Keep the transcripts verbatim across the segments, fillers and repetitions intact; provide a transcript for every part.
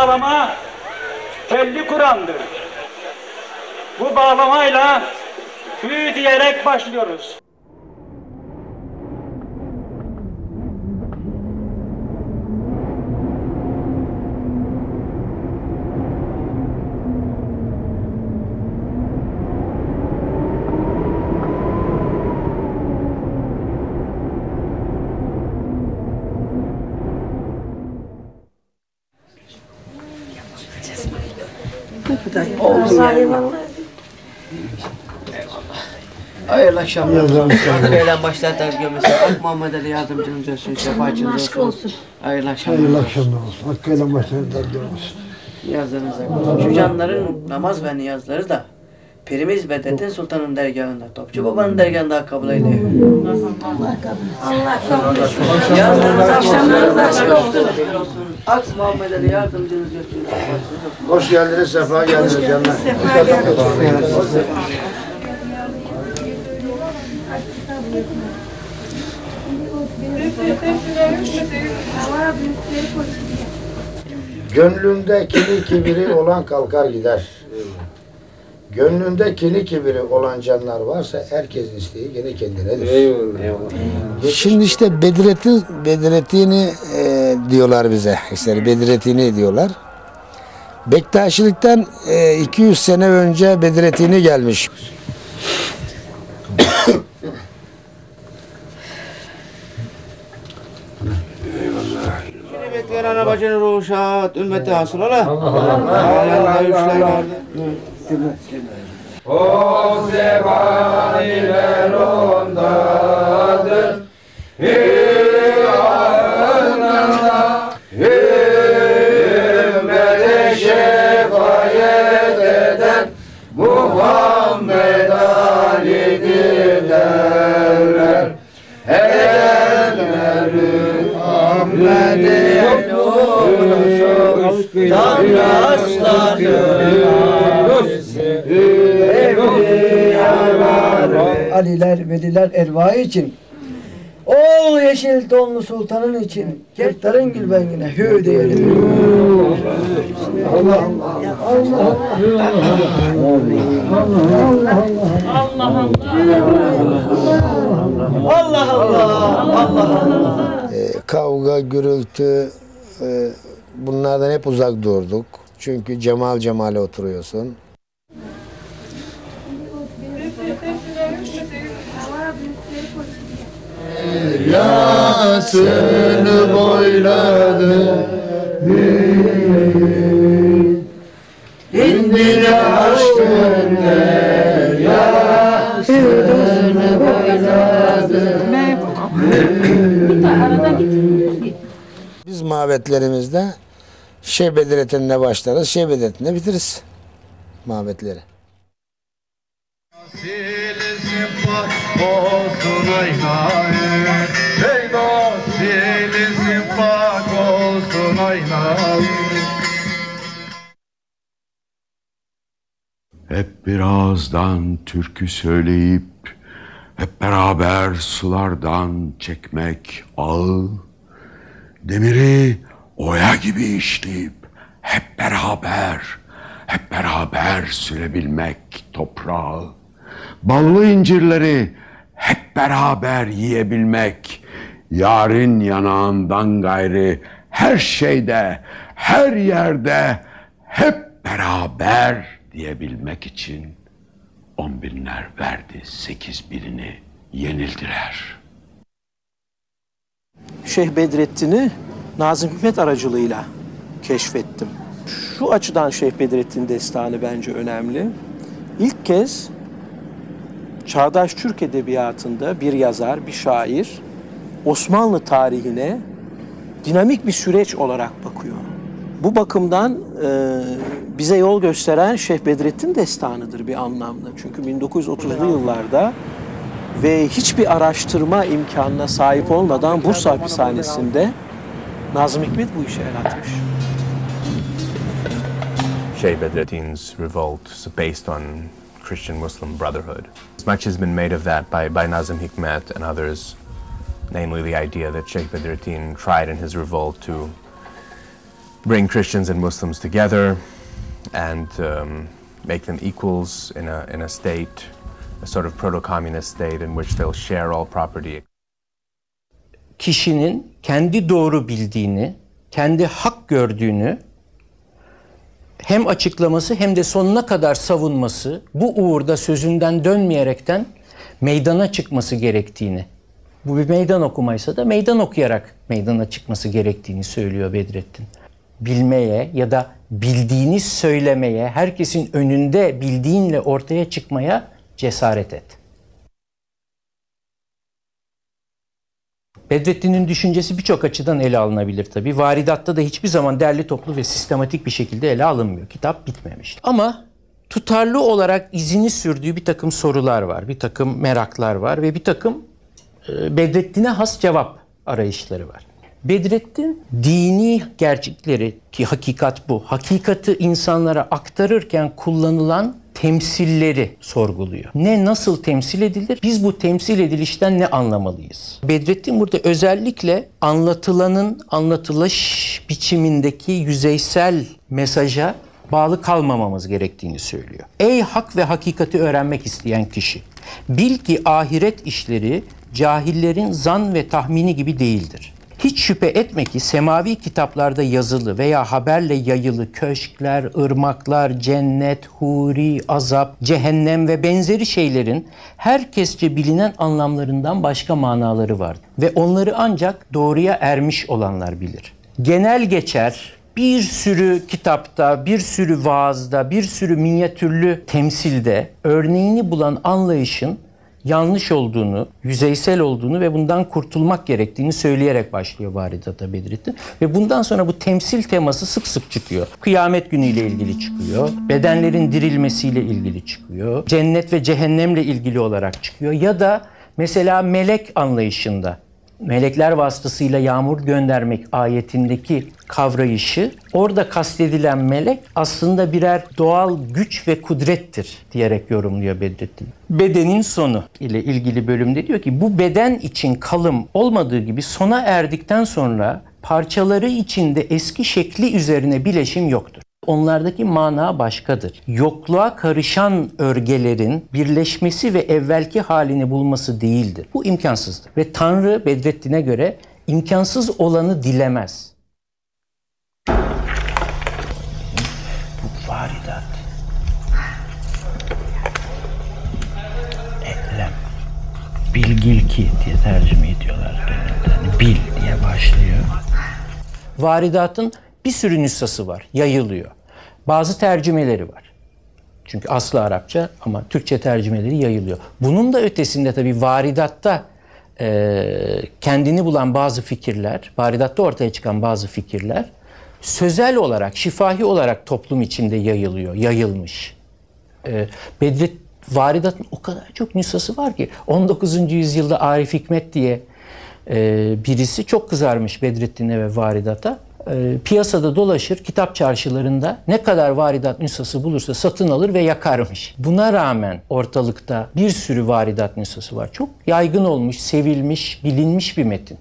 bağlama elli Kur'an'dır. Bu bağlamayla hü diyerek başlıyoruz. Eyvallah. Hayırlı akşamlar. Hakkıyla başlatlar gömesi. Ak Muhammed Ali yardımcınız olsun. Şefacınız olsun. Hayırlı akşamlar. Hayırlı akşamlar olsun. Hakkıyla başlatlar gömesi. Niyazlarınıza. Şu canların namaz ve niyazları da Pirimiz Bedrettin Sultan'ın dergahında, Topçu Baba'nın dergahında kabul eyle. Allah kabul etsin. Niyazlarınız akşamlarınız açık olsun. Ak Muhammed Ali yardımcınız olsun. Hoş geldiniz, sefa geldiniz canlar. Sefa geldiniz. Gönlünde kini kibiri olan kalkar gider. Gönlünde kini kibiri olan canlar varsa herkesin isteği gene kendinedir. Eyvallah. Eyvallah. Şimdi işte Bedrettin, Bedrettin'i e, diyorlar bize. İşte Bedrettin'i diyorlar. Bektaşilikten e, iki yüz sene önce Bedrettin'i gelmiş. Bekleyen ana bacının ruhu şahat, ümmeti hasıl ola. Ayağında üçler vardı. O zebaniler ondadır. Hüyanına ümmete şefayet eden Muhammed Ali'dir derler. Edenler Muhammed'e Tam Aliler, veliler ervahı için, ol yeşil donlu sultanın için, kertlerin gülbengine hü diyelim. Allah Allah. Allah Allah. Allah Allah. E, kavga, gürültü e, bunlardan hep uzak durduk. Çünkü cemal cemale oturuyorsun. Yasını boyladı, indire aşkın deryasını boyladı. Biz mabetlerimizde Şeyh Bedrettin'le başlarız, Şeyh Bedrettin'le bitiririz mabetleri. Silizim bak olsun aynayı, ey dost silizim bak olsun aynayı. Hep bir ağızdan türkü söyleyip, hep beraber sulardan çekmek ağı, demiri oya gibi işleyip, hep beraber, hep beraber sürebilmek toprağı, ballı incirleri hep beraber yiyebilmek, yarın yanağından gayri her şeyde, her yerde hep beraber diyebilmek için on binler verdi, sekiz birini yenildiler. Şeyh Bedrettin'i Nazım Hikmet aracılığıyla keşfettim. Şu açıdan Şeyh Bedrettin destanı bence önemli. İlk kez çağdaş Türk edebiyatında bir yazar, bir şair Osmanlı tarihine dinamik bir süreç olarak bakıyor. Bu bakımdan e, bize yol gösteren Şeyh Bedrettin destanıdır bir anlamda. Çünkü bin dokuz yüz otuzlu yıllarda ve hiçbir araştırma imkanına sahip olmadan Bursa hapishanesinde Nazım Hikmet bu işe el atmış. Şeyh Bedrettin's revolt is based on Christian-Muslim brotherhood. Much has been made of that by, by Nazım Hikmet and others, namely the idea that Şeyh Bedrettin tried in his revolt to bring Christians and Muslims together and um, make them equals in a, in a state, a sort of proto-communist state in which they'll share all property. Kişinin kendi doğru bildiğini, kendi hak gördüğünü hem açıklaması hem de sonuna kadar savunması, bu uğurda sözünden dönmeyerekten meydana çıkması gerektiğini, bu bir meydan okumaysa da meydan okuyarak meydana çıkması gerektiğini söylüyor Bedrettin. Bilmeye ya da bildiğini söylemeye, herkesin önünde bildiğinle ortaya çıkmaya cesaret et. Bedrettin'in düşüncesi birçok açıdan ele alınabilir tabii. Varidatta da hiçbir zaman derli toplu ve sistematik bir şekilde ele alınmıyor. Kitap bitmemişti. Ama tutarlı olarak izini sürdüğü bir takım sorular var, bir takım meraklar var ve bir takım e, Bedrettin'e has cevap arayışları var. Bedrettin dini gerçekleri, ki hakikat bu, hakikati insanlara aktarırken kullanılan temsilleri sorguluyor. Ne nasıl temsil edilir? Biz bu temsil edilişten ne anlamalıyız? Bedrettin burada özellikle anlatılanın anlatılış biçimindeki yüzeysel mesaja bağlı kalmamamız gerektiğini söylüyor. Ey hak ve hakikati öğrenmek isteyen kişi, bil ki ahiret işleri cahillerin zan ve tahmini gibi değildir. Hiç şüphe etme ki semavi kitaplarda yazılı veya haberle yayılı köşkler, ırmaklar, cennet, huri, azap, cehennem ve benzeri şeylerin herkesçe bilinen anlamlarından başka manaları vardır. Ve onları ancak doğruya ermiş olanlar bilir. Genel geçer bir sürü kitapta, bir sürü vaazda, bir sürü minyatürlü temsilde örneğini bulan anlayışın yanlış olduğunu, yüzeysel olduğunu ve bundan kurtulmak gerektiğini söyleyerek başlıyor Varidata Bedrettin. Ve bundan sonra bu temsil teması sık sık çıkıyor. Kıyamet günüyle ilgili çıkıyor, bedenlerin dirilmesiyle ilgili çıkıyor, cennet ve cehennemle ilgili olarak çıkıyor ya da mesela melek anlayışında, melekler vasıtasıyla yağmur göndermek ayetindeki kavrayışı, orada kastedilen melek aslında birer doğal güç ve kudrettir diyerek yorumluyor Bedrettin. Bedenin sonu ile ilgili bölümde diyor ki bu beden için kalım olmadığı gibi sona erdikten sonra parçaları içinde eski şekli üzerine bileşim yoktur. Onlardaki mana başkadır. Yokluğa karışan örgelerin birleşmesi ve evvelki halini bulması değildir. Bu imkansızdır. Ve Tanrı Bedrettin'e göre imkansız olanı dilemez. Bu varidat. Eylem. Bilgil ki diye tercüme ediyorlar genelde. Yani bil diye başlıyor. Varidatın bir sürü nüshası var, yayılıyor. Bazı tercümeleri var. Çünkü aslı Arapça ama Türkçe tercümeleri yayılıyor. Bunun da ötesinde tabii varidatta e, kendini bulan bazı fikirler, varidatta ortaya çıkan bazı fikirler sözel olarak, şifahi olarak toplum içinde yayılıyor, yayılmış. E, Bedret, varidatın o kadar çok nüshası var ki on dokuzuncu yüzyılda Arif Hikmet diye e, birisi çok kızarmış Bedrettin'e ve varidata. Piyasada dolaşır, kitap çarşılarında ne kadar varidat nüshası bulursa satın alır ve yakarmış. Buna rağmen ortalıkta bir sürü varidat nüshası var. Çok yaygın olmuş, sevilmiş, bilinmiş bir metin.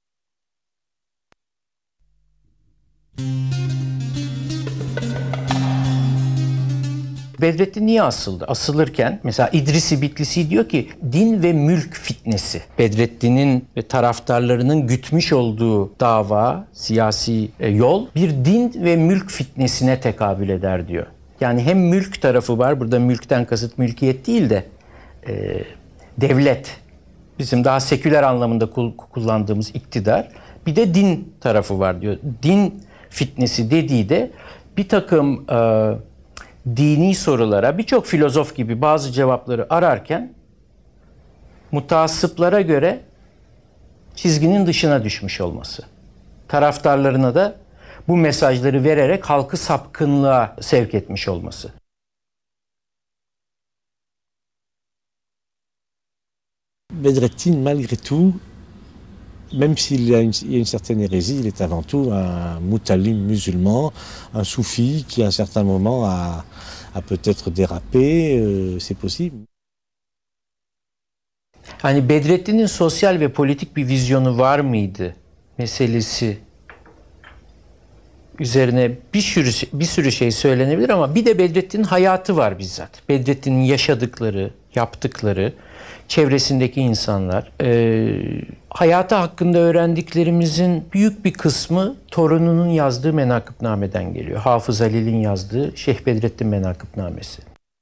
Bedrettin niye asıldı? Asılırken mesela İdrisi Bitlisi diyor ki din ve mülk fitnesi. Bedrettin'in ve taraftarlarının gütmüş olduğu dava, siyasi yol bir din ve mülk fitnesine tekabül eder diyor. Yani hem mülk tarafı var, burada mülkten kasıt mülkiyet değil de e, devlet. Bizim daha seküler anlamında kullandığımız iktidar. Bir de din tarafı var diyor. Din fitnesi dediği de bir takım e, dini sorulara birçok filozof gibi bazı cevapları ararken mutaassıplara göre çizginin dışına düşmüş olması. Taraftarlarına da bu mesajları vererek halkı sapkınlığa sevk etmiş olması. Bedrettin, malgré tout, même s'il y a une, il y a une certaine hérésie, il est avant tout un mutalim musulman, un soufi qui à un certain moment a, a peut-être dérapé, euh, c'est possible. Hani Bedrettin'in sosyal ve politik bir vizyonu var mıydı meselesi üzerine bir sürü bir sürü şey söylenebilir ama bir de Bedrettin'in hayatı var bizzat. Bedrettin'in yaşadıkları, yaptıkları, çevresindeki insanlar. Ee, hayatı hakkında öğrendiklerimizin büyük bir kısmı torununun yazdığı Menakıbname'den geliyor. Hafız Halil'in yazdığı Şeyh Bedrettin Menakıbnamesi.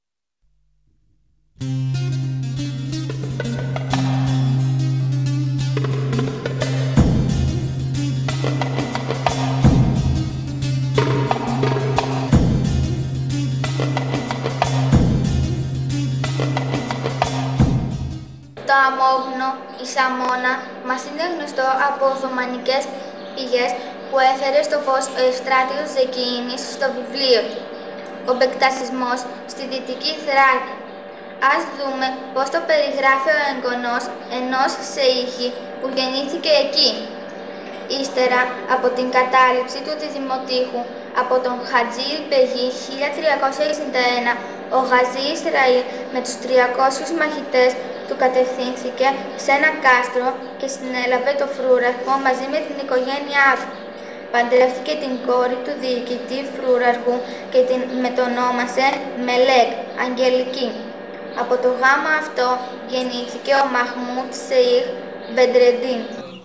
Το αμόγνο, η Σαμώνα, μας είναι γνωστό από οθωμανικές πηγές που έφερε στο φως ο Ευστράτιος Ζεκίνης στο βιβλίο του. Ο μπεκτασισμός στη Δυτική Θράκη. Ας δούμε πώς το περιγράφει ο εγγονός ενός Σεΐχη που γεννήθηκε εκεί. Ύστερα από την κατάληψη του διδημοτήχου από τον Χατζή Μπεγί χίλια τριακόσια εξήντα ένα, ο Γαζί Ισραήλ με τους τριακόσιους μαχητές του κατευθύνθηκε σε ένα κάστρο και συνέλαβε το φρούραρχο μαζί με την οικογένειά του. Παντρεύτηκε την κόρη του διοικητή φρούραρχου και την μετονόμασε Μελέκ, Αγγελική. Από το γάμο αυτό γεννήθηκε ο Μαχμούτ Σεΐχ Μπεντρεντίν.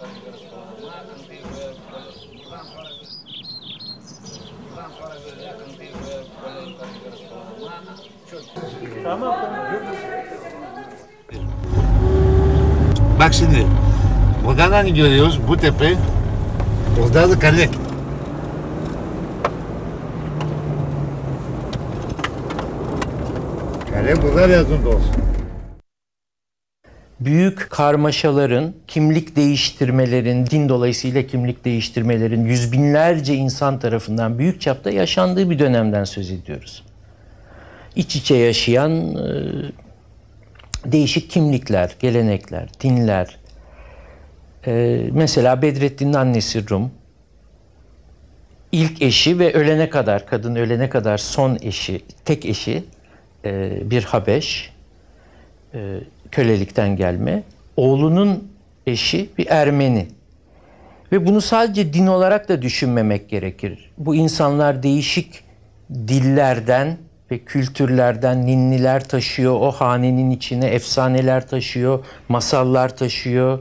Bak şimdi, buradan görüyoruz bu tepe, orada da kale. Kale burada yazında olsun. Büyük karmaşaların, kimlik değiştirmelerin, din dolayısıyla kimlik değiştirmelerin yüz binlerce insan tarafından büyük çapta yaşandığı bir dönemden söz ediyoruz. İç içe yaşayan e, değişik kimlikler, gelenekler, dinler. E, mesela Bedrettin'in annesi Rum, ilk eşi ve ölene kadar, kadın ölene kadar son eşi, tek eşi e, bir Habeş, e, kölelikten gelme. Oğlunun eşi bir Ermeni. Ve bunu sadece din olarak da düşünmemek gerekir. Bu insanlar değişik dillerden ve kültürlerden ninniler taşıyor. O hanenin içine efsaneler taşıyor, masallar taşıyor.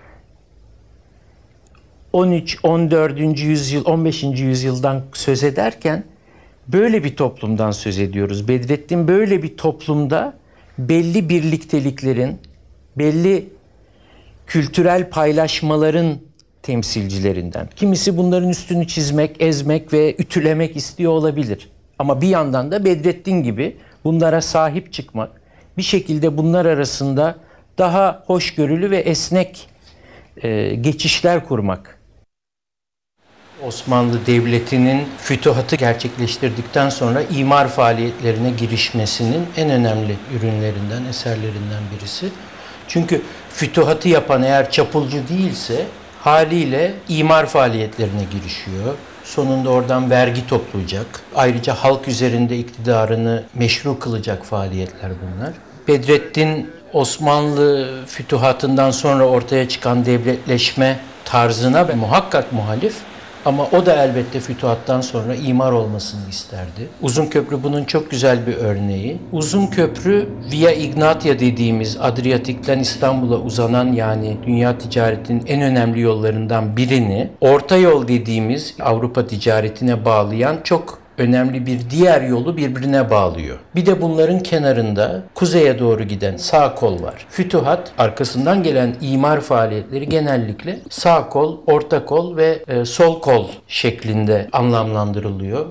on üç on dördüncü yüzyıl, on beşinci yüzyıldan söz ederken böyle bir toplumdan söz ediyoruz. Bedrettin böyle bir toplumda belli birlikteliklerin, belli kültürel paylaşmaların temsilcilerinden. Kimisi bunların üstünü çizmek, ezmek ve ütülemek istiyor olabilir. Ama bir yandan da Bedrettin gibi bunlara sahip çıkmak, bir şekilde bunlar arasında daha hoşgörülü ve esnek e, geçişler kurmak. Osmanlı Devleti'nin fütuhatı gerçekleştirdikten sonra imar faaliyetlerine girişmesinin en önemli ürünlerinden, eserlerinden birisi. Çünkü fütuhatı yapan eğer çapulcu değilse haliyle imar faaliyetlerine girişiyor. Sonunda oradan vergi toplayacak. Ayrıca halk üzerinde iktidarını meşru kılacak faaliyetler bunlar. Bedrettin Osmanlı fütuhatından sonra ortaya çıkan devletleşme tarzına muhakkak muhalif. Ama o da elbette fütuhattan sonra imar olmasını isterdi. Uzunköprü bunun çok güzel bir örneği. Uzunköprü Via Ignatia dediğimiz Adriyatik'ten İstanbul'a uzanan yani dünya ticaretinin en önemli yollarından birini orta yol dediğimiz Avrupa ticaretine bağlayan çok önemli bir diğer yolu birbirine bağlıyor. Bir de bunların kenarında kuzeye doğru giden sağ kol var. Fütuhat arkasından gelen imar faaliyetleri genellikle sağ kol, orta kol ve e, sol kol şeklinde anlamlandırılıyor.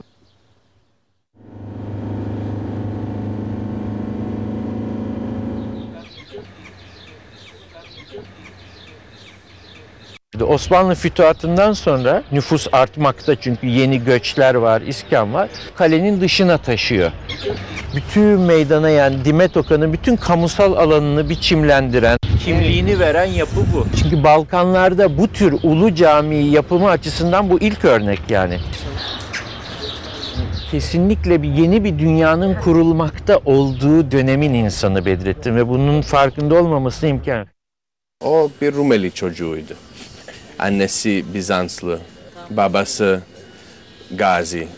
Osmanlı fütuhatından sonra nüfus artmakta çünkü yeni göçler var, iskan var. Kalenin dışına taşıyor. Bütün meydana yani Dimet Okan'ın bütün kamusal alanını biçimlendiren, kimliğini veren yapı bu. Çünkü Balkanlarda bu tür ulu cami yapımı açısından bu ilk örnek yani. Kesinlikle bir yeni bir dünyanın kurulmakta olduğu dönemin insanı Bedrettin ve bunun farkında olmamasına imkan yok. O bir Rumeli çocuğuydu. Annesi Bizanslı, babası gazi.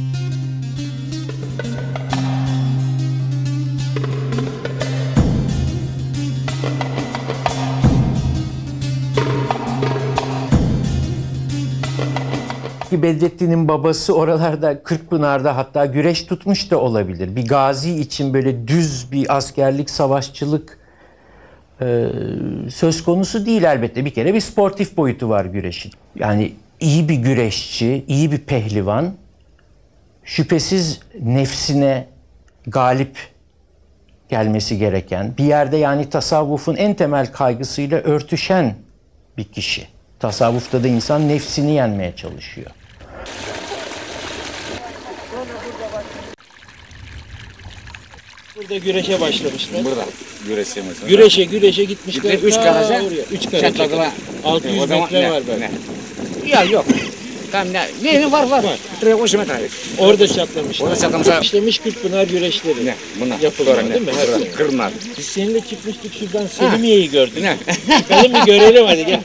Bedrettin'in babası oralarda Kırkpınar'da hatta güreş tutmuş da olabilir. Bir gazi için böyle düz bir askerlik, savaşçılık e, söz konusu değil elbette. Bir kere bir sportif boyutu var güreşin. Yani iyi bir güreşçi, iyi bir pehlivan şüphesiz nefsine galip gelmesi gereken, bir yerde yani tasavvufun en temel kaygısıyla örtüşen bir kişi. Tasavvufta da insan nefsini yenmeye çalışıyor. Burada güreşe başlamışlar. Burada güreşe mesela. Güreşe güreşe gitmişler. Üç karaca. Üç karaca. altı yüz metre var böyle. Ya yok. Tam ne? Ne var var. Buraya hoş metre. Orada çatlamışlar. Orada çatlamışlar. İşlemiş Kırkpınar güreşleri. Ne? Bunlar. Yapılıyor değil mi? Her Kırnar. Biz seninle çıkmıştık şuradan Selimiye'yi gördük. Ne? Bakalım bir görelim hadi gel.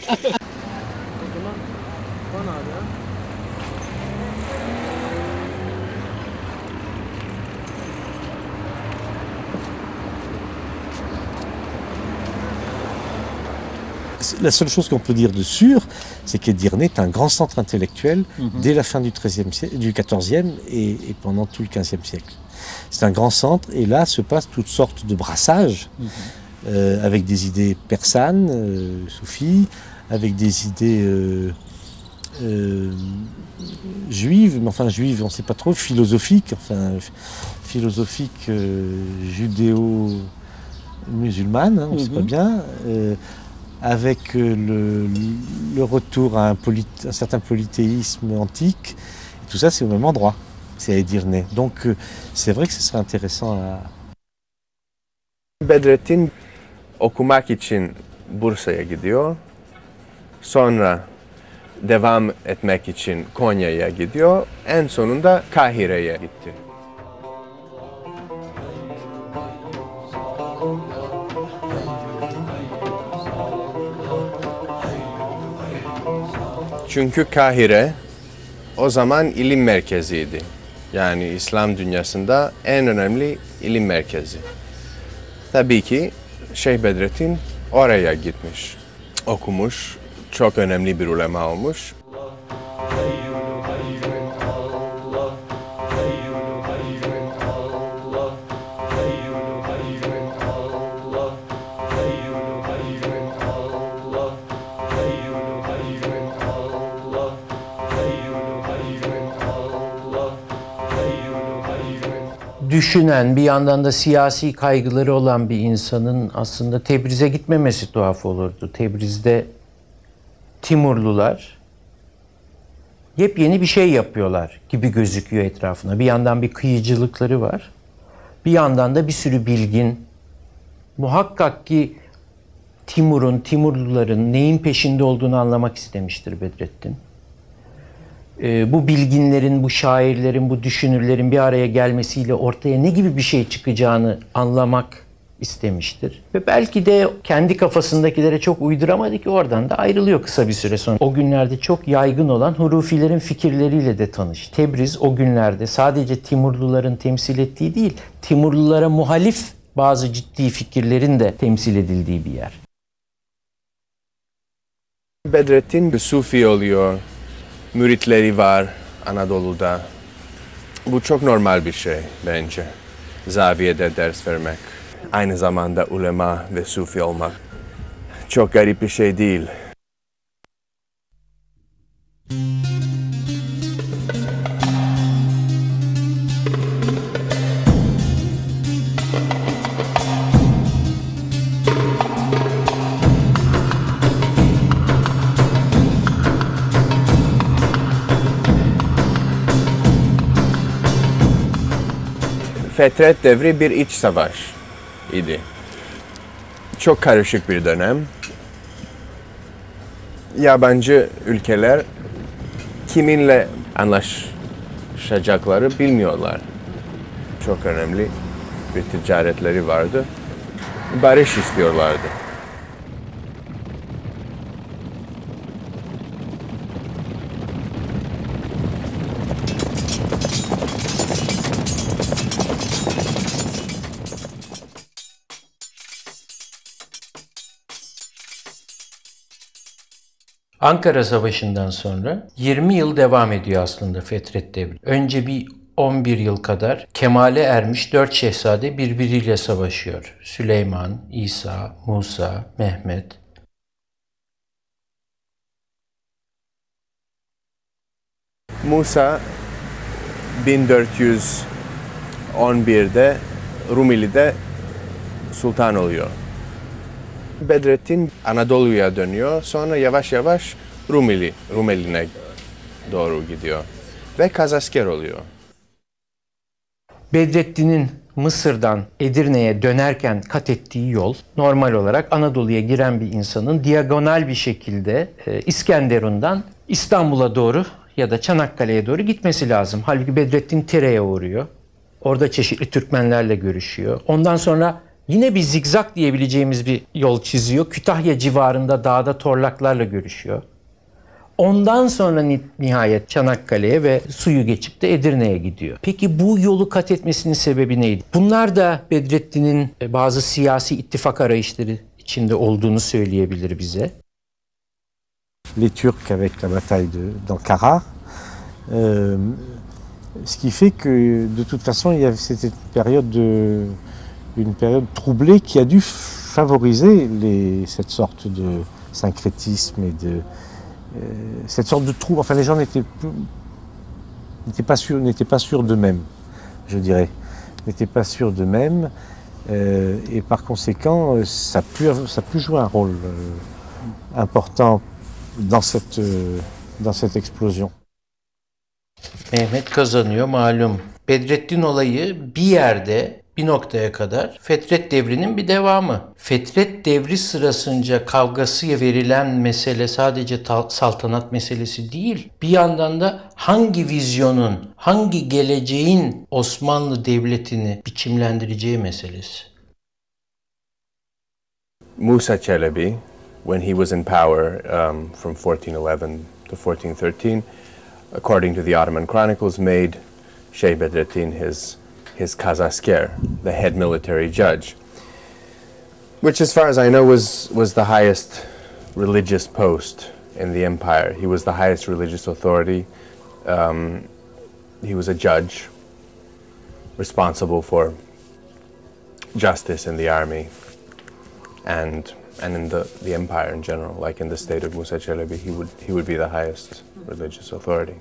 La seule chose qu'on peut dire de sûr, c'est qu'Edirne est un grand centre intellectuel mm-hmm. dès la fin du treizième siècle, du quatorzième et, et pendant tout le quinzième siècle. C'est un grand centre et là se passent toutes sortes de brassages mm-hmm. euh, avec des idées persanes, euh, soufis, avec des idées euh, euh, juives, mais enfin juives, on ne sait pas trop, philosophiques, enfin philosophiques euh, judéo-musulmanes, hein, on ne mm-hmm. sait pas bien. Euh, avec le, le retour à un, poly, un certain polythéisme antique. Et tout ça, c'est au même endroit, c'est à Edirne. Donc, c'est vrai que ce serait intéressant à... Bedrettin okumak için Bursa'ya gidiyor. Sonra devam etmek için Konya'ya gidiyor. En sonunda Kahire'ye gitti. Çünkü Kahire o zaman ilim merkeziydi. Yani İslam dünyasında en önemli ilim merkezi. Tabii ki Şeyh Bedrettin oraya gitmiş, okumuş, çok önemli bir ulema olmuş. Düşünen, bir yandan da siyasi kaygıları olan bir insanın aslında Tebriz'e gitmemesi tuhaf olurdu. Tebriz'de Timurlular yepyeni bir şey yapıyorlar gibi gözüküyor etrafına. Bir yandan bir kıyıcılıkları var. Bir yandan da bir sürü bilgin. Muhakkak ki Timur'un, Timurluların neyin peşinde olduğunu anlamak istemiştir Bedrettin. Ee, bu bilginlerin, bu şairlerin, bu düşünürlerin bir araya gelmesiyle ortaya ne gibi bir şey çıkacağını anlamak istemiştir. Ve belki de kendi kafasındakilere çok uyduramadı ki oradan da ayrılıyor kısa bir süre sonra. O günlerde çok yaygın olan Hurufilerin fikirleriyle de tanış. Tebriz o günlerde sadece Timurluların temsil ettiği değil, Timurlulara muhalif bazı ciddi fikirlerin de temsil edildiği bir yer. Bedrettin bir Sufi oluyor. Müritleri var Anadolu'da. Bu çok normal bir şey bence. Zaviyede ders vermek. Aynı zamanda ulema ve Sufi olmak. Çok garip bir şey değil. Fetret devri bir iç savaş idi. Çok karışık bir dönem. Yabancı ülkeler kiminle anlaşacakları bilmiyorlar. Çok önemli bir ticaretleri vardı. Barış istiyorlardı. Ankara Savaşı'ndan sonra yirmi yıl devam ediyor aslında Fetret devri. Önce bir on bir yıl kadar kemale ermiş dört şehzade birbiriyle savaşıyor. Süleyman, İsa, Musa, Mehmet. Musa bin dört yüz on birde Rumeli'de sultan oluyor. Bedrettin Anadolu'ya dönüyor. Sonra yavaş yavaş Rumeli, Rumeli'ne doğru gidiyor. Ve kazasker oluyor. Bedrettin'in Mısır'dan Edirne'ye dönerken kat ettiği yol normal olarak Anadolu'ya giren bir insanın diagonal bir şekilde e, İskenderun'dan İstanbul'a doğru ya da Çanakkale'ye doğru gitmesi lazım. Halbuki Bedrettin Tire'ye uğruyor. Orada çeşitli Türkmenlerle görüşüyor. Ondan sonra yine bir zigzag diyebileceğimiz bir yol çiziyor. Kütahya civarında dağda torlaklarla görüşüyor. Ondan sonra nihayet Çanakkale'ye ve suyu geçip de Edirne'ye gidiyor. Peki bu yolu kat etmesinin sebebi neydi? Bunlar da Bedrettin'in bazı siyasi ittifak arayışları içinde olduğunu söyleyebilir bize. Les Turcs avec la bataille de d'Ankara, euh, ce qui fait que de toute façon il y avait cette période de, une période troublée qui a dû favoriser les, cette sorte de syncrétisme et de euh, cette sorte de trou. Enfin, les gens n'étaient n'étaient pas sûrs, n'étaient pas sûrs d'eux-mêmes, je dirais, n'étaient pas sûrs d'eux-mêmes, euh, et par conséquent, ça a pu, ça a pu jouer un rôle euh, important dans cette euh, dans cette explosion. Mehmet kazanıyor malum. Bedrettin olayı bir yerde, bir noktaya kadar Fetret devrinin bir devamı. Fetret devri sırasınca kavgası verilen mesele sadece saltanat meselesi değil. Bir yandan da hangi vizyonun, hangi geleceğin Osmanlı Devleti'ni biçimlendireceği meselesi. Musa Çelebi, when he was in power um, from fourteen eleven to fourteen thirteen, according to the Ottoman chronicles, made Şeyh Bedrettin his his kazasker, the head military judge, which, as far as I know, was was the highest religious post in the empire. He was the highest religious authority. Um, he was a judge responsible for justice in the army and and in the, the empire in general, like in the state of Musa Çelebi, he would he would be the highest religious authority.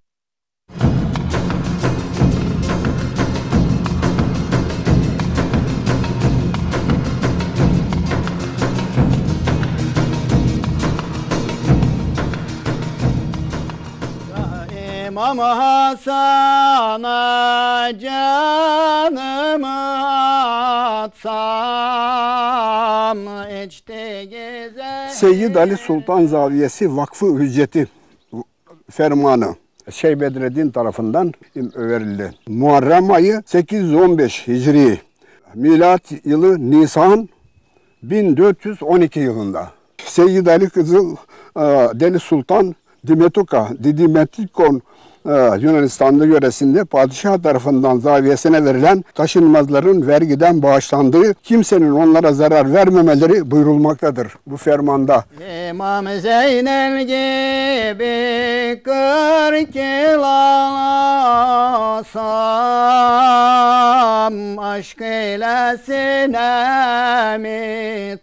İmam Hasan'a canımı atsam içti gezer. Seyyid Ali Sultan Zaviyesi Vakfı Ücreti fermanı Şeyh Bedrettin tarafından verildi. Muharrem ayı sekiz yüz on beş Hicri, milat yılı Nisan bin dört yüz on iki yılında. Seyyid Ali Kızıl Deli Sultan Dimetuka, Didimetikon Yunanistanlı yöresinde padişah tarafından zaviyesine verilen taşınmazların vergiden bağışlandığı, kimsenin onlara zarar vermemeleri buyurulmaktadır bu fermanda. İmam Zeynel gibi kırk yıl ağlasam, aşk ile sinemi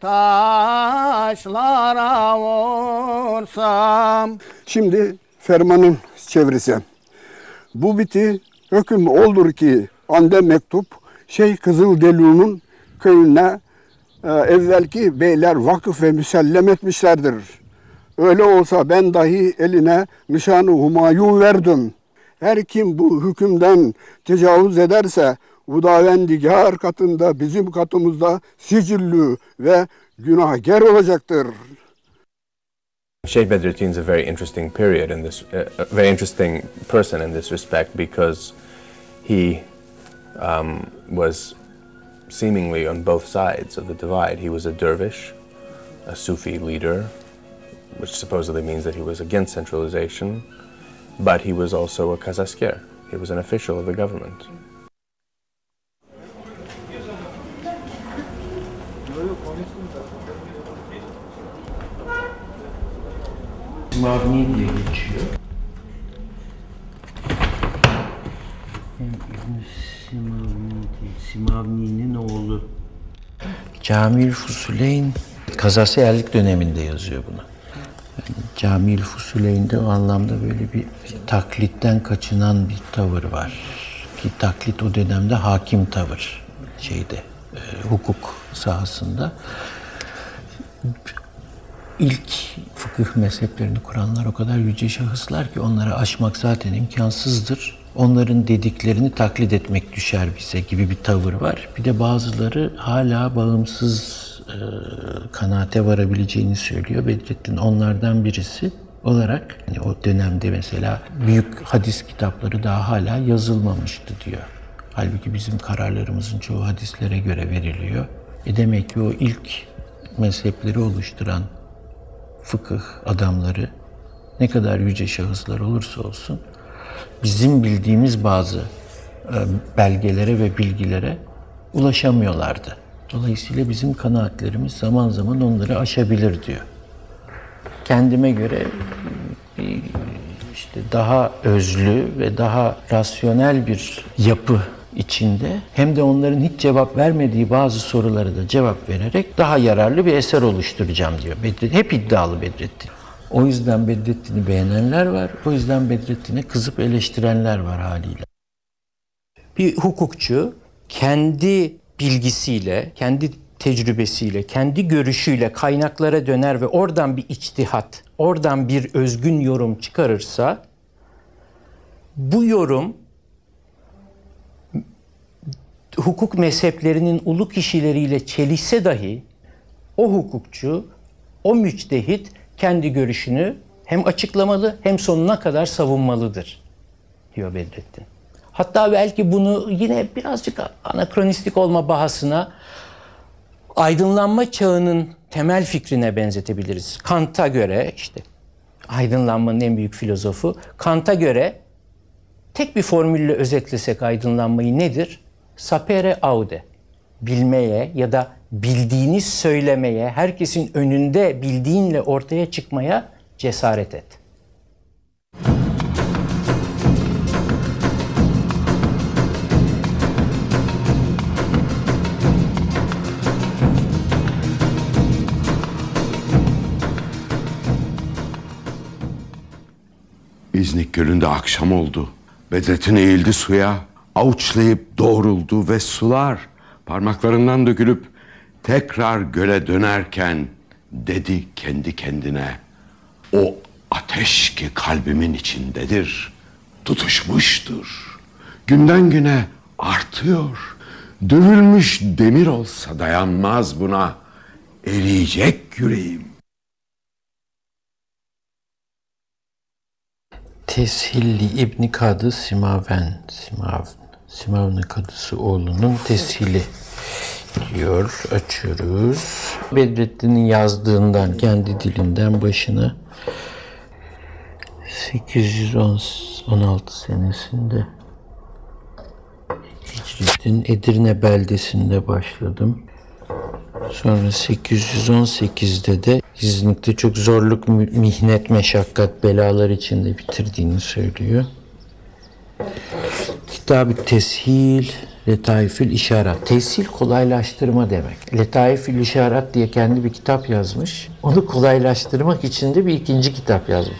taşlara vursam. Şimdi fermanın çevresi. Bu biti hüküm oldur ki ande mektup Şeyh Kızılderili'nin köyüne e, evvelki beyler vakıf ve müsellem etmişlerdir. Öyle olsa ben dahi eline nişan-ı humayu verdim. Her kim bu hükümden tecavüz ederse Hudavendigar katında bizim katımızda sicillü ve günahkar olacaktır. Şeyh Bedrettin is a very interesting period in this, uh, a very interesting person in this respect, because he um, was seemingly on both sides of the divide. He was a dervish, a Sufi leader, which supposedly means that he was against centralization, but he was also a kazasker. He was an official of the government. Simavni diye geçiyor. Hem İbn Simavni değil, Simavni'nin oğlu. Camil Fusuleyn Kazasiyerlik döneminde yazıyor bunu. Yani Camil Fusuleyn'de o anlamda böyle bir, bir taklitten kaçınan bir tavır var. Ki taklit o dönemde hakim tavır şeyde, e, hukuk sahasında. İlk fıkıh mezheplerini kuranlar o kadar yüce şahıslar ki onları aşmak zaten imkansızdır. Onların dediklerini taklit etmek düşer bize gibi bir tavır var. Bir de bazıları hala bağımsız e, kanaate varabileceğini söylüyor. Bedrettin onlardan birisi olarak yani o dönemde mesela büyük hadis kitapları daha hala yazılmamıştı diyor. Halbuki bizim kararlarımızın çoğu hadislere göre veriliyor. E demek ki o ilk mezhepleri oluşturan fıkıh adamları ne kadar yüce şahıslar olursa olsun bizim bildiğimiz bazı e, belgelere ve bilgilere ulaşamıyorlardı. Dolayısıyla bizim kanaatlerimiz zaman zaman onları aşabilir diyor. Kendime göre bir, işte daha özlü ve daha rasyonel bir yapı içinde hem de onların hiç cevap vermediği bazı sorulara da cevap vererek daha yararlı bir eser oluşturacağım diyor. Bedrettin, hep iddialı Bedrettin. O yüzden Bedrettin'i beğenenler var, o yüzden Bedrettin'e kızıp eleştirenler var haliyle. Bir hukukçu kendi bilgisiyle, kendi tecrübesiyle, kendi görüşüyle kaynaklara döner ve oradan bir içtihat, oradan bir özgün yorum çıkarırsa bu yorum hukuk mezheplerinin ulu kişileriyle çelişse dahi o hukukçu, o müçtehit kendi görüşünü hem açıklamalı hem sonuna kadar savunmalıdır diyor Bedrettin. Hatta belki bunu yine birazcık anakronistik olma bahasına aydınlanma çağının temel fikrine benzetebiliriz. Kant'a göre işte aydınlanmanın en büyük filozofu Kant'a göre tek bir formülle özetlesek aydınlanmayı nedir? Sapere aude. Bilmeye ya da bildiğini söylemeye, herkesin önünde bildiğinle ortaya çıkmaya cesaret et. İznik Gölü'nde akşam oldu. Bedrettin eğildi suya, avuçlayıp doğruldu ve sular parmaklarından dökülüp tekrar göle dönerken dedi kendi kendine, o ateş ki kalbimin içindedir, tutuşmuştur. Günden güne artıyor. Dövülmüş demir olsa dayanmaz buna, eriyecek yüreğim. Teshilli İbni Kadı Simaven, Simav, Simavni Kadısı oğlunun Teshili diyor. Açıyoruz. Bedrettin'in yazdığından, kendi dilinden başına sekiz yüz on altı senesinde Hicret'in Edirne beldesinde başladım. Sonra sekiz yüz on sekizde de İznik'te çok zorluk, mihnet, meşakkat, belalar içinde bitirdiğini söylüyor. Kitab-ı Teshil, Letaifül İşarat. Teshil kolaylaştırma demek. Letaifül İşarat diye kendi bir kitap yazmış. Onu kolaylaştırmak için de bir ikinci kitap yazmış.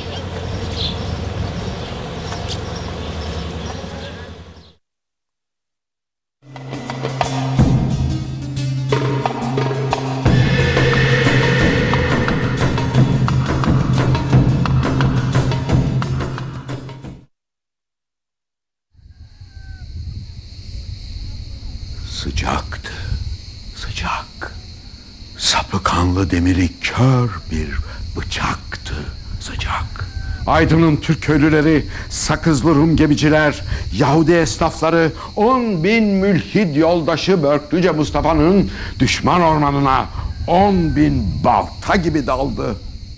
Sıcaktı, sıcak. Sapı kanlı demiri kör bir bıçaktı, sıcak. Aydın'ın Türk köylüleri, Sakızlı Rum gemiciler, Yahudi esnafları, on bin mülhid yoldaşı Börklüce Mustafa'nın düşman ormanına on bin balta gibi daldı.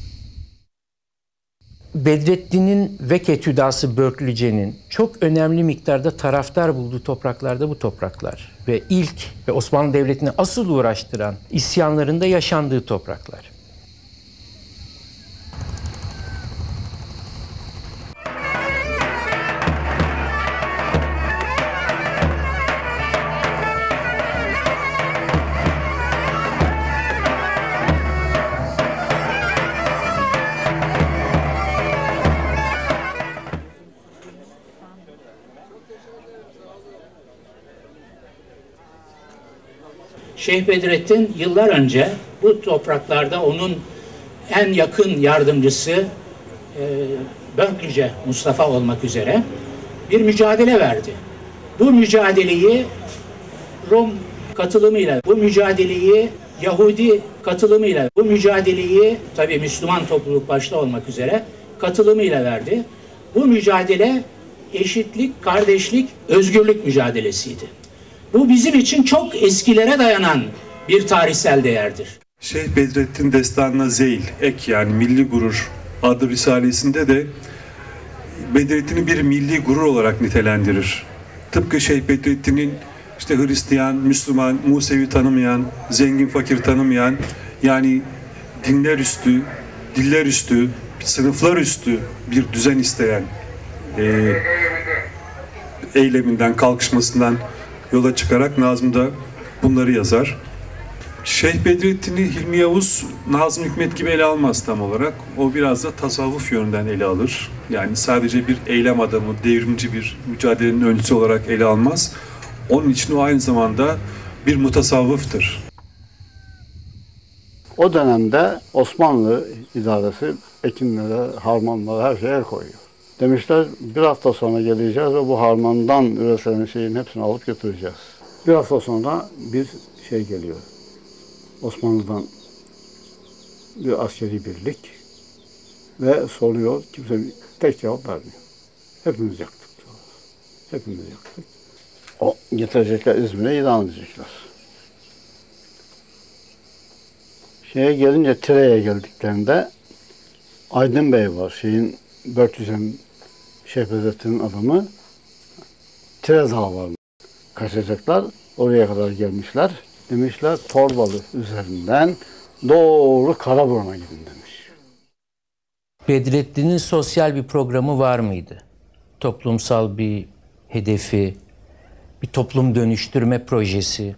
Bedrettin'in ve Ketüdası Börklüce'nin çok önemli miktarda taraftar bulduğu topraklarda bu topraklar. Ve ilk ve Osmanlı Devleti'ni asıl uğraştıran isyanlarında yaşandığı topraklar. Şeyh Bedrettin yıllar önce bu topraklarda onun en yakın yardımcısı e, Börklüce Mustafa olmak üzere bir mücadele verdi. Bu mücadeleyi Rum katılımıyla, bu mücadeleyi Yahudi katılımıyla, bu mücadeleyi tabii Müslüman topluluk başta olmak üzere katılımıyla verdi. Bu mücadele eşitlik, kardeşlik, özgürlük mücadelesiydi. Bu bizim için çok eskilere dayanan bir tarihsel değerdir. Şeyh Bedrettin Destanı'na zeyl, ek yani milli gurur adlı risalesinde de Bedrettin'i bir milli gurur olarak nitelendirir. Tıpkı Şeyh Bedrettin'in işte Hristiyan, Müslüman, Musevi tanımayan, zengin, fakir tanımayan, yani dinler üstü, diller üstü, sınıflar üstü bir düzen isteyen e, eyleminden, kalkışmasından yola çıkarak Nazım'da bunları yazar. Şeyh Bedrettin'i Hilmi Yavuz, Nazım Hikmet gibi ele almaz tam olarak. O biraz da tasavvuf yönünden ele alır. Yani sadece bir eylem adamı, devrimci bir mücadelenin öncüsü olarak ele almaz. Onun için o aynı zamanda bir mutasavvıftır. O dönemde Osmanlı idaresi ekinlere, harmanlara her şeye el koyuyor. Demişler bir hafta sonra geleceğiz ve bu harmandan üretilen şeyin hepsini alıp götüreceğiz. Bir hafta sonra bir şey geliyor. Osmanlı'dan bir askeri birlik ve soruyor. Kimse tek cevap vermiyor. Hepimiz yaktık diyorlar. Hepimiz yaktık. O getirecekler, İzmir'e idam edecekler. Şeye gelince Tire'ye geldiklerinde Aydın Bey var. Şeyin Börklüce'nin Şeyh Bedrettin'in adamı. Tire Dağı var. Kaçacaklar. Oraya kadar gelmişler. Demişler Torbalı üzerinden doğru Karaburun'a gidin demiş. Bedrettin'in sosyal bir programı var mıydı? Toplumsal bir hedefi, bir toplum dönüştürme projesi.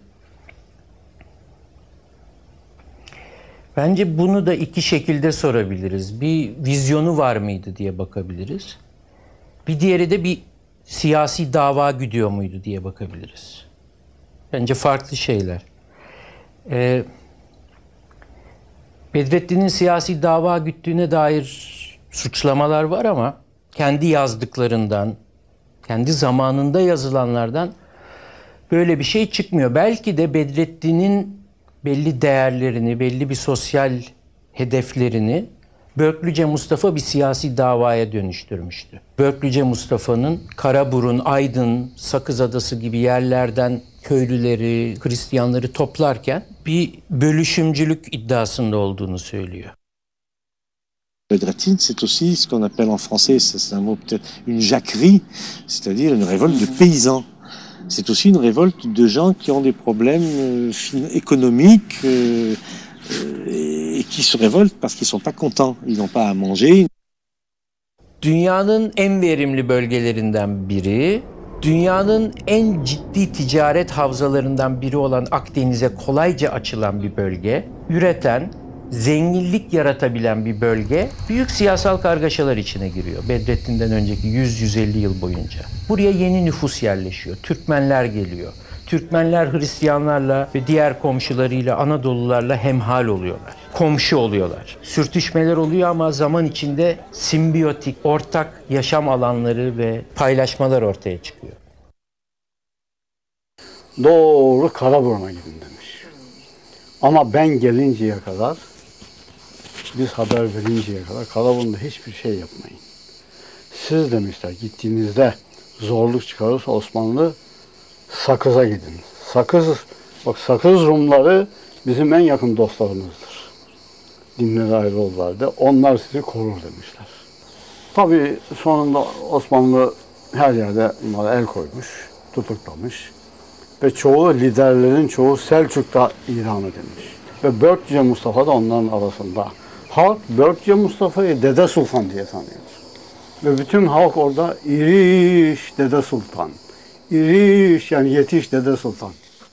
Bence bunu da iki şekilde sorabiliriz. Bir vizyonu var mıydı diye bakabiliriz. Bir diğeri de bir siyasi dava güdüyor muydu diye bakabiliriz. Bence farklı şeyler. Ee, Bedrettin'in siyasi dava güttüğüne dair suçlamalar var ama kendi yazdıklarından, kendi zamanında yazılanlardan böyle bir şey çıkmıyor. Belki de Bedrettin'in belli değerlerini, belli bir sosyal hedeflerini Börklüce Mustafa bir siyasi davaya dönüştürmüştü. Börklüce Mustafa'nın Karaburun, Aydın, Sakız Adası gibi yerlerden köylüleri, Hristiyanları toplarken bir bölüşümcülük iddiasında olduğunu söylüyor. Bedrettin, c'est aussi ce qu'on appelle en français, c'est un mot peut-être, une jacquerie, c'est-à-dire une révolte de paysans. C'est aussi une révolte de gens qui ont des problèmes euh, économiques euh, euh, et qui se révoltent parce qu'ils sont pas contents, ils n'ont pas à manger. Dünyanın en verimli bölgelerinden biri, dünyanın en ciddi ticaret havzalarından biri olan Akdeniz'e kolayca açılan bir bölge, üreten, zenginlik yaratabilen bir bölge büyük siyasal kargaşalar içine giriyor Bedrettin'den önceki yüz yüz elli yıl boyunca. Buraya yeni nüfus yerleşiyor. Türkmenler geliyor. Türkmenler Hristiyanlarla ve diğer komşularıyla, Anadolularla hemhal oluyorlar. Komşu oluyorlar. Sürtüşmeler oluyor ama zaman içinde simbiyotik, ortak yaşam alanları ve paylaşmalar ortaya çıkıyor. Doğru Karaburun'a gidin demiş. Ama ben gelinceye kadar, biz haber verinceye kadar Karaburun'da hiçbir şey yapmayın. Siz demişler gittiğinizde zorluk çıkarırsa Osmanlı Sakız'a gidin. Sakız, bak Sakız Rumları bizim en yakın dostlarımızdır. Dinleri ayrı oldulardı. Onlar sizi korur demişler. Tabii sonunda Osmanlı her yerde bunlara el koymuş, tutuklamış. Ve çoğu liderlerin çoğu Selçuk'ta idam edilmiş. Ve Börklüce Mustafa da onların arasında. Halk Börklüce Mustafa'yı Dede Sultan diye tanıyor. Ve bütün halk orada iriş Dede Sultan. İriş yani yetiş Dede Sultan.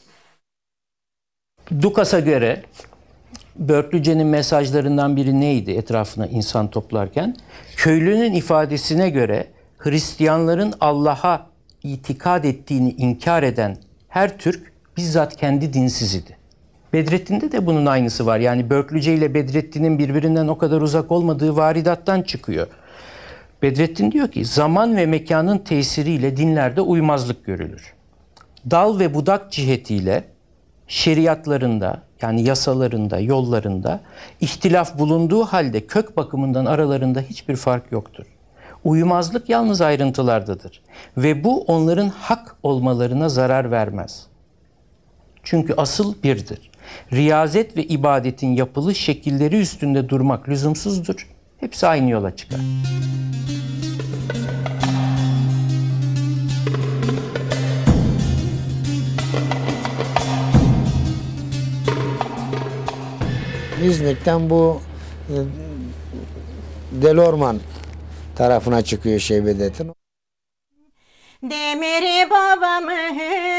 Dukas'a göre Börklüce'nin mesajlarından biri neydi etrafına insan toplarken? Köylünün ifadesine göre Hristiyanların Allah'a itikad ettiğini inkar eden her Türk bizzat kendi dinsiz idi. Bedrettin'de de bunun aynısı var. Yani Börklüce ile Bedrettin'in birbirinden o kadar uzak olmadığı varidattan çıkıyor. Bedrettin diyor ki zaman ve mekanın tesiriyle dinlerde uymazlık görülür. Dal ve budak cihetiyle şeriatlarında yani yasalarında, yollarında ihtilaf bulunduğu halde kök bakımından aralarında hiçbir fark yoktur. Uyumazlık yalnız ayrıntılardadır ve bu onların hak olmalarına zarar vermez. Çünkü asıl birdir. Riyazet ve ibadetin yapılış şekilleri üstünde durmak lüzumsuzdur. Hepsi aynı yola çıkar. İznik'ten bu e, Delorman tarafına çıkıyor Şeyh Bedrettin. Demiri babamı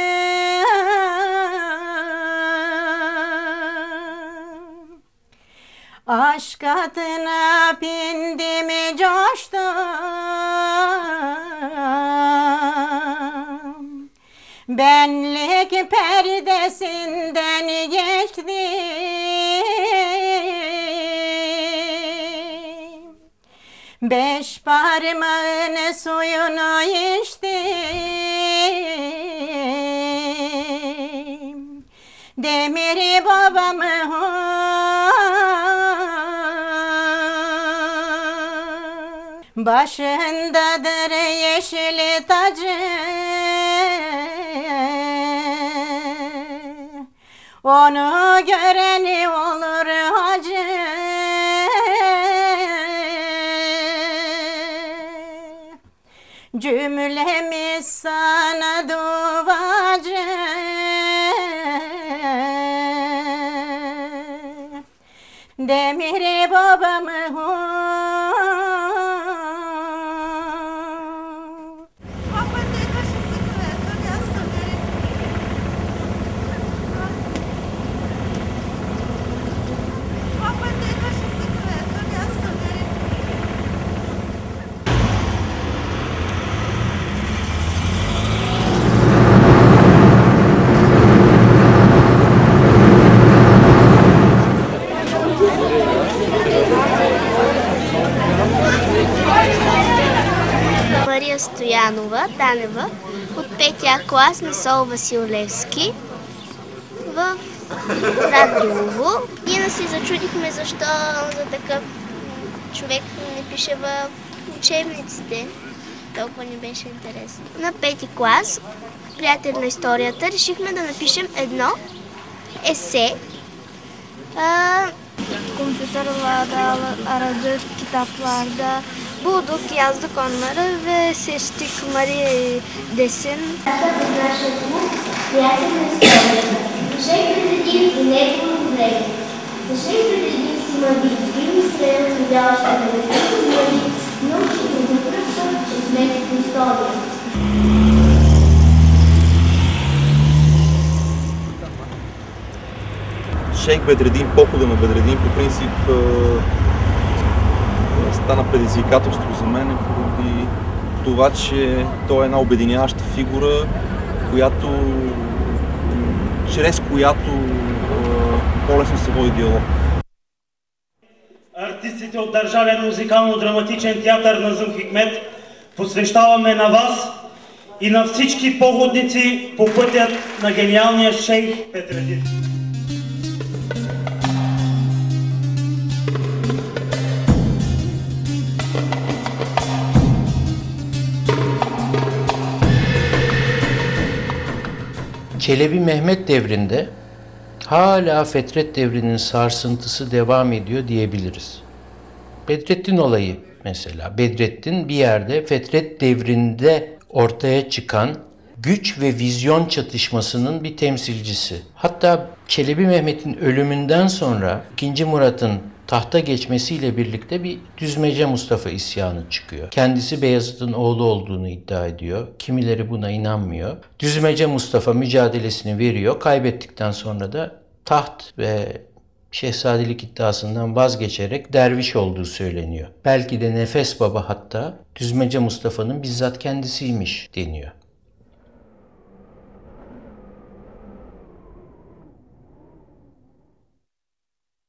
aşk atına bindim coştum, benlik perdesinden geçtim, beş parmağın suyunu içtim, demiri babamı başındadır yeşil tacı, onu göreni olur hacı. Cümlemiz sana duacı, demiri babamı Мария Стоянова Танева от петия клас на Сол Василевски в Радилово. Ние се зачудихме защо за такъв човек не пише в учебниците. Толкова ни беше интересно. На пети клас, приятел на историята, решихме да напишем едно есе. Kompüterlerde aradık, kitaplarda bulduk, yazdık onları ve seçtik Maria desin. Шейх Бедредин, похода на Бедредин по принцип стана предизвикателство за мен поради това, че той е една обединяваща фигура, която, чрез която по-лесно се води диалог. Артистите от Държавен музикално-драматичен театър Назъм Хикмет посвещаваме на вас и на всички походници по пътя на гениалния шейх Бедредин. Çelebi Mehmet devrinde hala Fetret devrinin sarsıntısı devam ediyor diyebiliriz. Bedrettin olayı mesela. Bedrettin bir yerde Fetret devrinde ortaya çıkan güç ve vizyon çatışmasının bir temsilcisi. Hatta Çelebi Mehmet'in ölümünden sonra ikinci Murat'ın tahta geçmesiyle birlikte bir Düzmece Mustafa isyanı çıkıyor. Kendisi Beyazıt'ın oğlu olduğunu iddia ediyor. Kimileri buna inanmıyor. Düzmece Mustafa mücadelesini veriyor. Kaybettikten sonra da taht ve şehzadelik iddiasından vazgeçerek derviş olduğu söyleniyor. Belki de Nefes Baba hatta Düzmece Mustafa'nın bizzat kendisiymiş deniyor.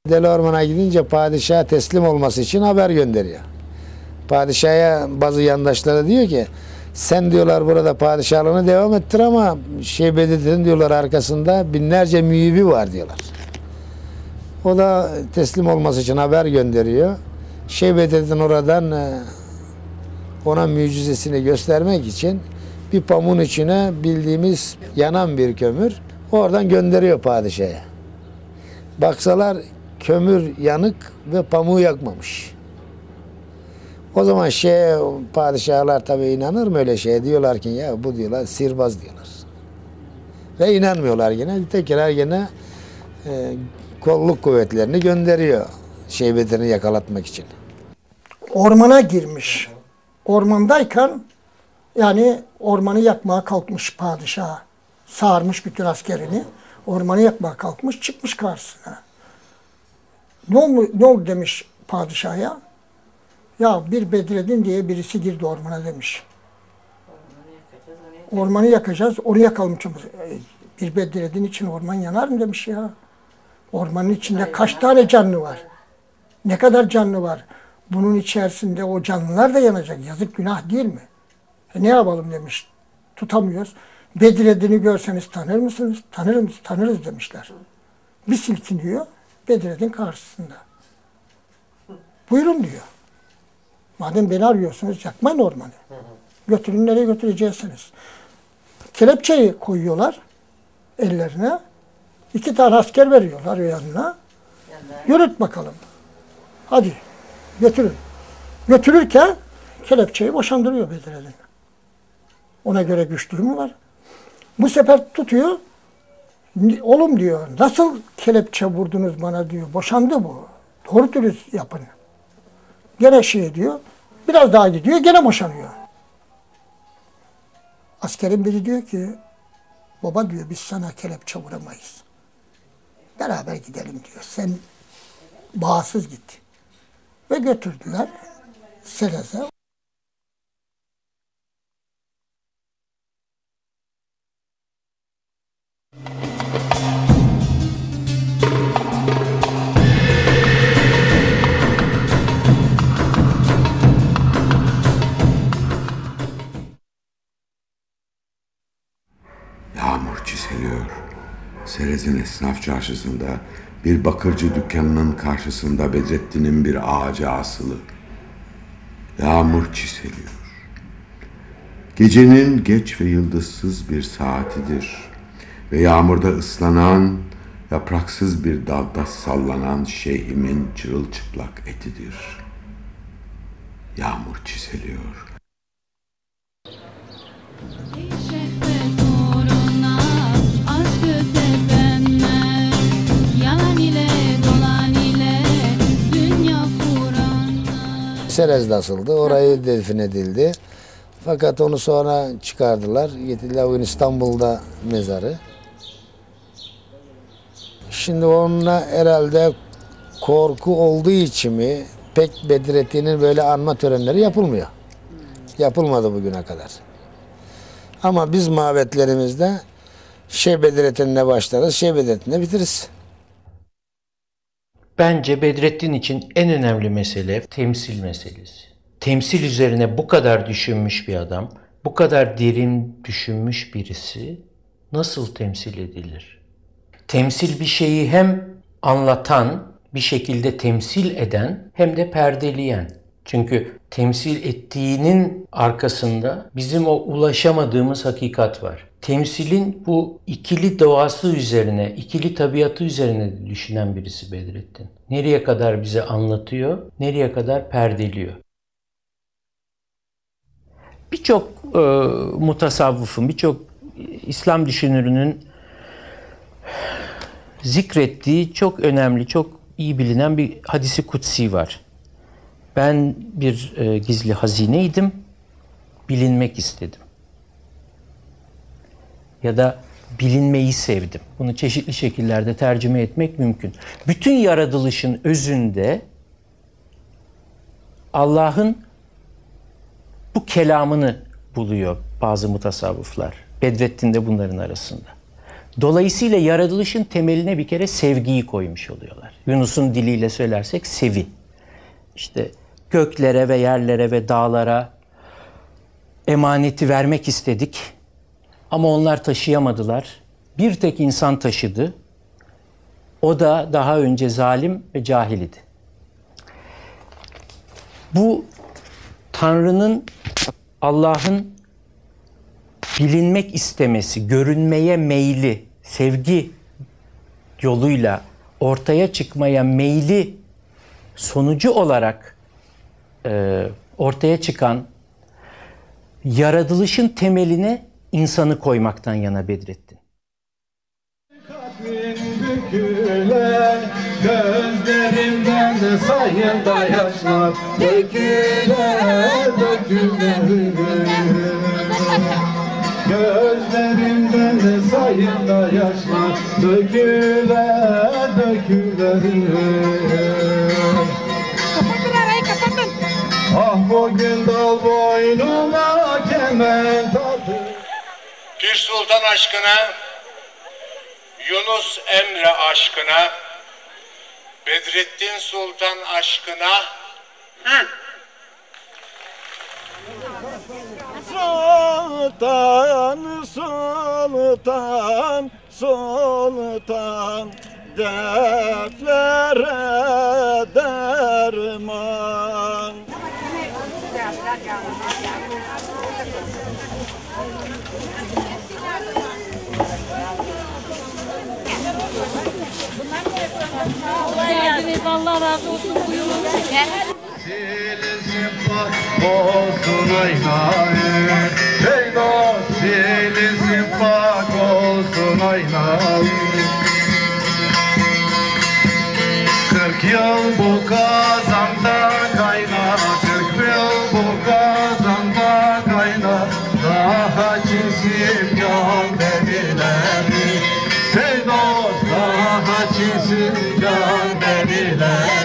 Deli Orman'a gidince padişaha teslim olması için haber gönderiyor. Padişaha bazı yandaşları diyor ki sen diyorlar burada padişahlığını devam ettir ama Şeyh Bedrettin diyorlar arkasında binlerce mühibbi var diyorlar. O da teslim olması için haber gönderiyor. Şeyh Bedrettin oradan ona mucizesini göstermek için bir pamuğun içine bildiğimiz yanan bir kömür oradan gönderiyor padişaha. Baksalar kömür yanık ve pamuğu yakmamış. O zaman şey padişahlar tabii inanır mı öyle şeye? Diyorlar ki ya bu diyorlar sihirbaz diyorlar. Ve inanmıyorlar yine. Tekrar yine e, kolluk kuvvetlerini gönderiyor Şeyh Bedrettin'i yakalatmak için. Ormana girmiş. Ormandayken yani ormanı yakmaya kalkmış padişah. Sarmış bütün askerini. Ormanı yakmaya kalkmış, çıkmış karşısına. Ne oldu, ne oldu demiş padişah ya? Ya bir Bedrettin diye birisi girdi ormana demiş. Ormanı yakacağız, onu yakalım. Bir Bedrettin için orman yanar mı demiş ya. Ormanın içinde kaç tane canlı var? Ne kadar canlı var? Bunun içerisinde o canlılar da yanacak. Yazık günah değil mi? E ne yapalım demiş. Tutamıyoruz. Bedrettin'i görseniz tanır mısınız? Tanırız, tanırız demişler. Bir silkiniyor Bedrettin karşısında. Buyurun diyor. Madem beni arıyorsunuz yakmayın ormanı. Götürün nereye götüreceksiniz. Kelepçeyi koyuyorlar ellerine. İki tane asker veriyorlar yanına. Yürüt bakalım. Hadi götürün. Götürürken kelepçeyi boşandırıyor Bedrettin. Ona göre güçlüğü mü var? Bu sefer tutuyor. Oğlum diyor, nasıl kelepçe vurdunuz bana diyor. Boşandı bu. Doğru dürüst yapın. Gene şey diyor. Biraz daha gidiyor, gene boşanıyor. Askerin biri diyor ki, baba diyor biz sana kelepçe vuramayız. Beraber gidelim diyor. Sen bağımsız git. Ve götürdüler Serez'e. Yağmur çiseliyor. Serez'in esnaf çarşısında bir bakırcı dükkanının karşısında Bedrettin'in bir ağaca asılı. Yağmur çiseliyor. Gecenin geç ve yıldızsız bir saatidir. Ve yağmurda ıslanan, yapraksız bir dalda sallanan şeyhimin çırılçıplak etidir. Yağmur çiseliyor. Serez'de asıldı. Orayı defin edildi. Fakat onu sonra çıkardılar. Getirdiler bugün İstanbul'da mezarı. Şimdi onunla herhalde korku olduğu için mi pek Bedrettin'in böyle anma törenleri yapılmıyor. Yapılmadı bugüne kadar. Ama biz mabetlerimizde Şeyh Bedrettin'le başlarız, Şeyh Bedrettin'le bitiririz. Bence Bedrettin için en önemli mesele temsil meselesi. Temsil üzerine bu kadar düşünmüş bir adam, bu kadar derin düşünmüş birisi nasıl temsil edilir? Temsil bir şeyi hem anlatan, bir şekilde temsil eden hem de perdeleyen. Çünkü temsil ettiğinin arkasında bizim o ulaşamadığımız hakikat var. Temsilin bu ikili doğası üzerine, ikili tabiatı üzerine düşünen birisi Bedrettin. Nereye kadar bize anlatıyor, nereye kadar perdeliyor. Birçok e, mutasavvıfın, birçok İslam düşünürünün zikrettiği çok önemli, çok iyi bilinen bir hadisi kutsi var. Ben bir e, gizli hazineydim, bilinmek istedim. Ya da bilinmeyi sevdim. Bunu çeşitli şekillerde tercüme etmek mümkün. Bütün yaratılışın özünde Allah'ın bu kelamını buluyor bazı mutasavvıflar. Bedrettin de bunların arasında. Dolayısıyla yaratılışın temeline bir kere sevgiyi koymuş oluyorlar. Yunus'un diliyle söylersek sevin. İşte göklere ve yerlere ve dağlara emaneti vermek istedik ama onlar taşıyamadılar. Bir tek insan taşıdı. O da daha önce zalim ve cahil idi. Bu Tanrı'nın, Allah'ın bilinmek istemesi, görünmeye meyli, sevgi yoluyla ortaya çıkmaya meyli sonucu olarak e, ortaya çıkan yaratılışın temeline insanı koymaktan yana Bedrettin. Dökülen gözlerimden de sayında yaşlar döküler, döküler. Gözlerimden de sayında yaşlar döküler, döküler. Kapatın arayı, kapatın. Ah bugün dal boynuma kemen tatlı. Pir Sultan aşkına, Yunus Emre aşkına, Bedrettin Sultan aşkına, hı! Sultan, sultan, sultan, dertlere derman. Allah razı olsun. Buyurun. Silizim pak olsun aynayı, hey dost silizim pak olsun aynayı. Kırk yıl bu kazanda kaynar, kırk yıl bu kazanda kaynar. Daha çizim can dediler, hey dost daha çizim can dediler.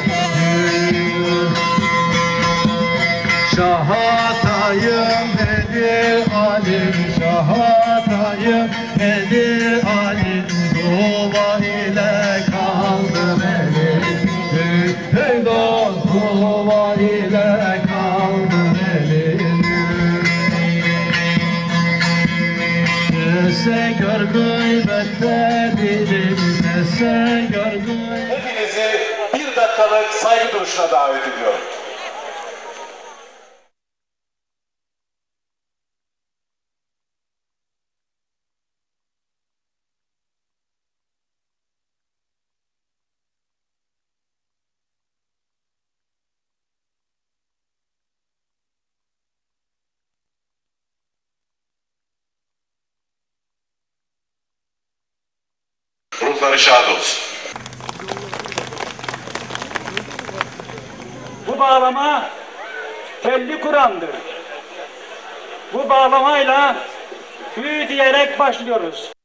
Şahatayım dedi alim, şahatayım dedi alim, dua ile kaldım elim. Hey dost dua ile kaldım elim. Nese gör gıybette dilim, nese gör gıybette. Hepinizi bir dakikalık saygı duruşuna davet ediyorum. Ruhları şad olsun. Bu bağlama telli Kur'an'dır. Bu bağlamayla hü diyerek başlıyoruz.